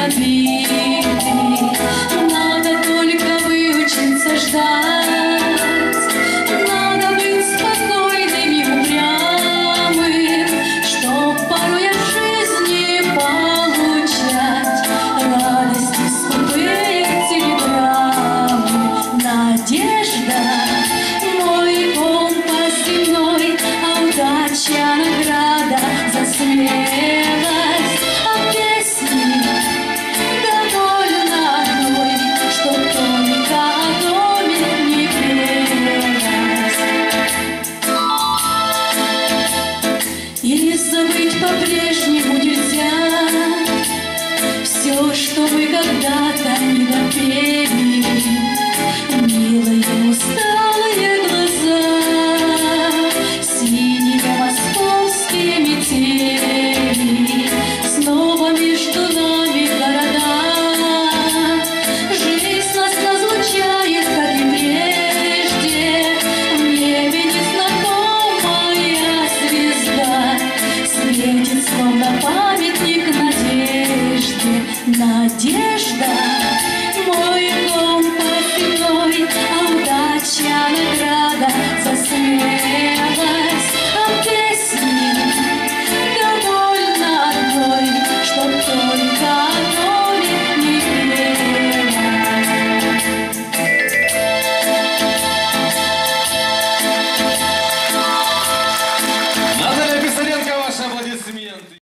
забиты. Надо только выучиться ждать, надо быть спокойным и упрямым, чтоб порой от жизни получать радости скупые телеграммы. Надежда — мой компас земной, а удача — награда за смелость. А песни довольно одной, чтоб только о доме не пелось. И забыть по-прежнему нельзя все, что мы когда-то не допели. Милые усталые глаза, синие московские метели, снова между нами города. Жизнь нас разлучает, как и прежде, в небе незнакомая звезда светит, словно памятник надежде. Надежда